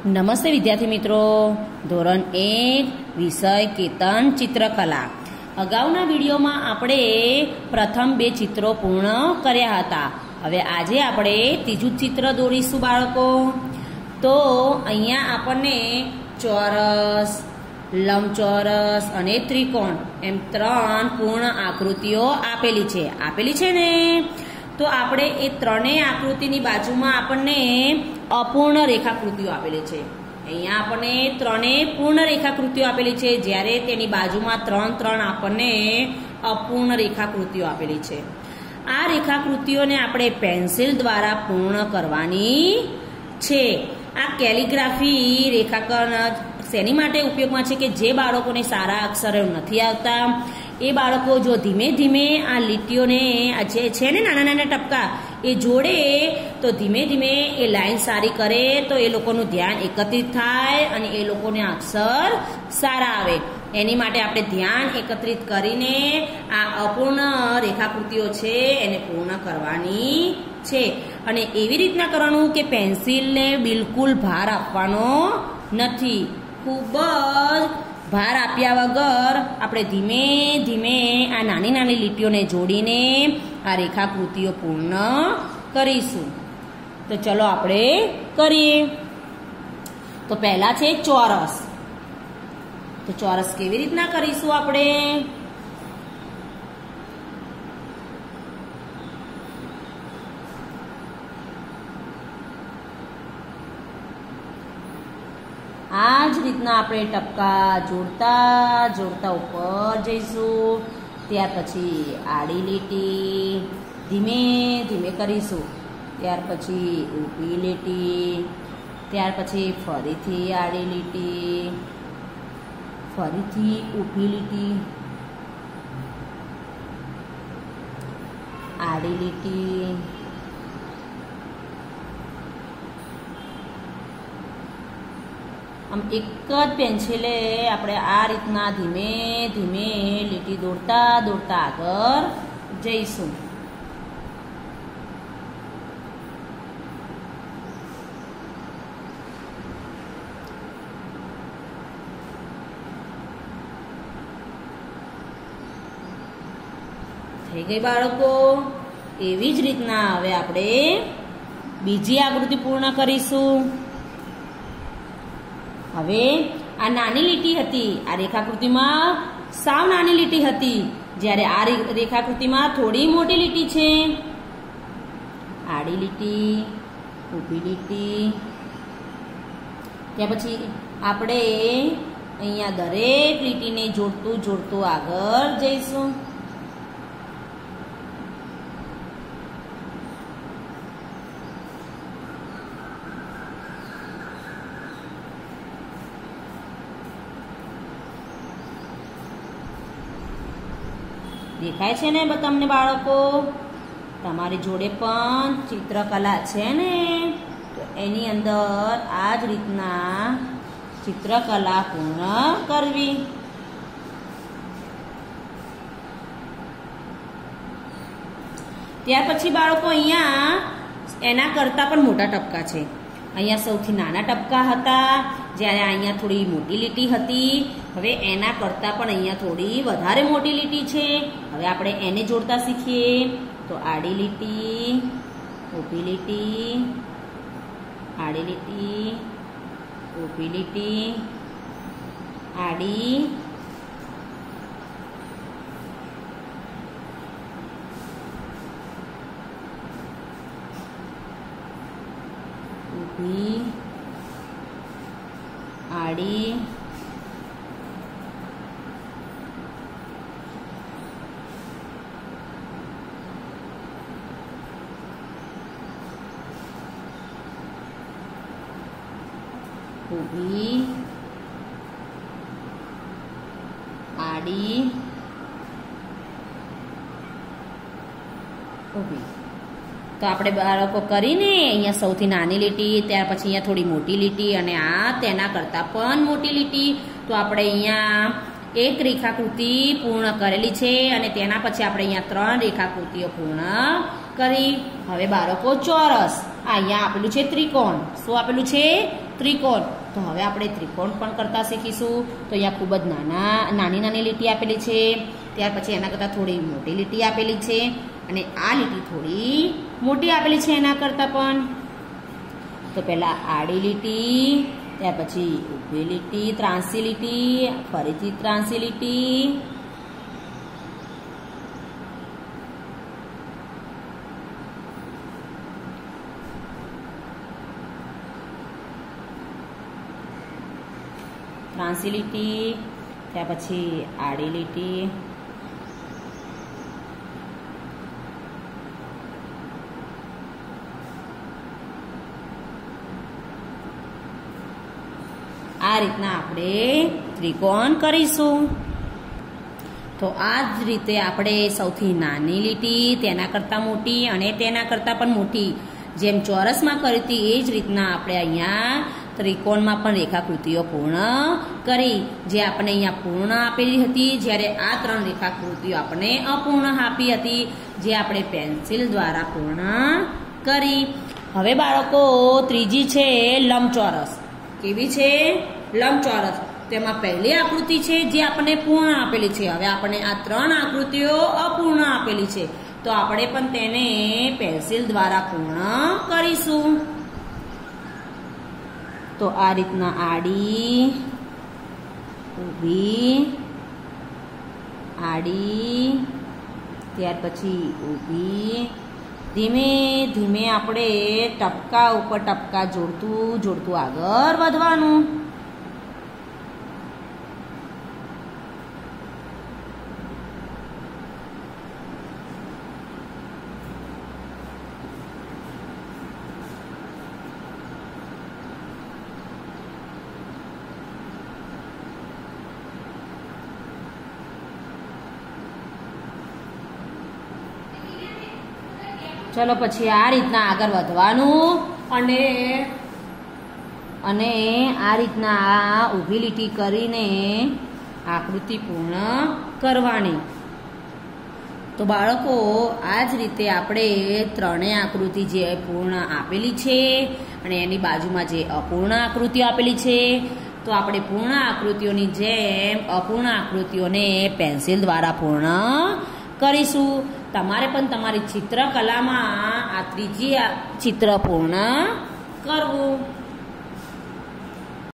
નમસ્તે વિદ્યાર્થી મિત્રો, ધોરણ 1 વિષય કેતન ચિત્રકલા. અગાઉના વિડીયોમાં આપણે પ્રથમ 2 ચિત્રો પૂર્ણ કર્યા હતા. હવે આજે આપણે ત્રીજું ચિત્ર દોરીશું બાળકો. તો અહીંયા આપણને ચોરસ, લંબચોરસ અને ત્રિકોણ એમ 3 પૂર્ણ આકૃતિઓ આપેલી છે ને. તો આપણે એ ત્રણેય આકૃતિની બાજુમાં આપણને અપૂર્ણ રેખાકૃતિઓ આપેલી છે. અહીંયા આપણને ત્રણેય પૂર્ણ રેખાકૃતિઓ આપેલી છે, જ્યારે તેની બાજુમાં 3 આપણને અપૂર્ણ રેખાકૃતિઓ આપેલી છે. આ રેખાકૃતિઓને આપણે પેન્સિલ દ્વારા પૂર્ણ કરવાની છે. આ કેલિગ્રાફી રેખાકરણ શેની માટે ઉપયોગમાં છે કે જે બાળકોને સારા અક્ષરો નથી આવતા એ બાળકો જો ધીમે ધીમે આ લીટીઓને જે છે ને નાના નાના ટપકા એ જોડે તો ધીમે ધીમે એ લાઈન સારી કરે તો એ લોકોનું ધ્યાન એકત્રિત થાય અને એ લોકોને અક્ષર સારા આવે. એની માટે આપણે ધ્યાન એકત્રિત કરીને આ અપૂર્ણ રેખાકૃતિઓ છે એને પૂર્ણ કરવાની છે. અને એવી રીતના કરવાનું કે પેન્સિલને બિલકુલ ભાર આપવાનો નથી. ખૂબ જ ભાર આપ્યા વગર આપણે ધીમે ધીમે આ નાની નાની લીટીઓને જોડીને આ રેખાકૃતિઓ પૂર્ણ કરીશું. તો ચલો આપણે કરીએ. તો પહેલા છે ચોરસ. તો ચોરસ કેવી રીતના કરીશું આપણે? આ જ રીતના આપણે ટપકા જોડતા જોડતા ઉપર જઈશું. ત્યાર પછી આડી લીટી ધીમે ધીમે કરીશું. ત્યાર પછી ઊભી લીટી, ત્યાર પછી ફરીથી આડી લીટી, ફરીથી ઊભી લીટી, આડી લીટી, આમ એક જ પેન્સિલે આપણે આ રીતના ધીમે ધીમે લીટી દોરતા દોરતા આગળ જઈશું. થઈ ગઈ બાળકો. એવી જ રીતના હવે આપણે બીજી આકૃતિ પૂર્ણ કરીશું. હવે આ નાની લીટી હતી, આ રેખાકૃતિમાં સાવ નાની લીટી હતી, જ્યારે આ રેખાકૃતિમાં થોડી મોટી લીટી છે. આડી લીટી, ઊભી લીટી, ત્યાર પછી આપણે અહીંયા દરેક લીટીને જોડતું જોડતું આગળ જઈશું. દેખાય છે ને તમને બાળકો? તમારી જોડે પણ ચિત્રકલા છે ને, તો એની અંદર આ જ રીતના ચિત્રકલા પૂર્ણ કરવી. ત્યાર પછી બાળકો અહીંયા એના કરતાં પણ મોટા ટપકા છે. અહીંયા સૌથી નાના ટપકા હતા, જ્યારે અહીંયા થોડી મોટી લીટી હતી. હવે એના કરતાં પણ અહીંયા થોડી વધારે મોટી લીટી છે. હવે આપણે એને જોડતા શીખીએ. તો આડી લીટી, ઊભી લીટી, આડી લીટી, ઊભી લીટી, આડી, ઊભી, આડી, ઊભી, આડી, ઊભી. તો આપણે બાળકો કરીને અહીંયા સૌથી નાની લીટી, ત્યાર પછી અહીંયા થોડી મોટી લીટી અને આ તેના કરતાં પણ મોટી લીટી. તો આપણે અહીંયા એક રેખાકૃતિ પૂર્ણ કરેલી છે અને તેના પછી આપણે અહીંયા 3 રેખાકૃતિઓ પૂર્ણ કરી. હવે બાળકો ચોરસ, અહીંયા આપેલું છે ત્રિકોણ. શું આપેલું છે? ત્રિકોણ. તો હવે આપણે ત્રિકોણ પણ કરતા શીખીશું. તો અહીંયા ખૂબ જ નાની નાની લીટી આપેલી છે, ત્યાર પછી એના કરતાં થોડી મોટી લીટી આપેલી છે, અને આ લીટી થોડી મોટી આપેલી છે એના કરતાં પણ. તો પહેલાં આડી લીટી, ત્યાર પછી ઊભી લીટી, ત્રાંસી લીટી, ફરીથી ત્રાંસી લીટી, ત્રાંસી લીટી, ત્યાર પછી આડી લીટી, આ રીતના આપણે ત્રિકોણ કરીશું. તો આ જ રીતે આપણે સૌથી નાની લીટી, તેના કરતાં મોટી અને તેના કરતાં પણ મોટી, જેમ ચોરસમાં કરી હતી એ જ રીતના આપણે અહીંયા ત્રિકોણમાં પણ રેખાકૃતિઓ પૂર્ણ કરી. જે આપણે અહીંયા પૂર્ણ આપેલી હતી, જ્યારે આ 3 રેખાકૃતિઓ આપણે અપૂર્ણ આપી હતી, જે આપણે પેન્સિલ દ્વારા પૂર્ણ કરી. હવે બાળકો ત્રીજી છે લંબચોરસ. કેવી છે? લંબચોરસ. તેમાં પહેલી આકૃતિ છે જે આપણને પૂર્ણ આપેલી છે. હવે આપણે આ 3 આકૃતિઓ અપૂર્ણ આપેલી છે, તો આપણે પણ તેને પેન્સિલ દ્વારા પૂર્ણ કરીશું. તો આ રીતના આડી, ઊભી, આડી, ત્યાર પછી ઊભી, ધીમે ધીમે આપણે ટપકા ઉપર ટપકા જોડતું જોડતું આગળ વધવાનું. ચલો પછી આ રીતના આગળ વધવાનું, અને આ રીતના ઊભી લીટી કરીને આકૃતિ પૂર્ણ કરવાની. તો બાળકો આ જ રીતે આપણે 3 આકૃતિ જે પૂર્ણ આપેલી છે અને એની બાજુમાં જે અપૂર્ણ આકૃતિઓ આપેલી છે, તો આપણે પૂર્ણ આકૃતિઓની જેમ અપૂર્ણ આકૃતિઓને પેન્સિલ દ્વારા પૂર્ણ કરીશું. તમારે પણ તમારી ચિત્રકલામાં આ ત્રીજી ચિત્ર પૂર્ણ કરવું.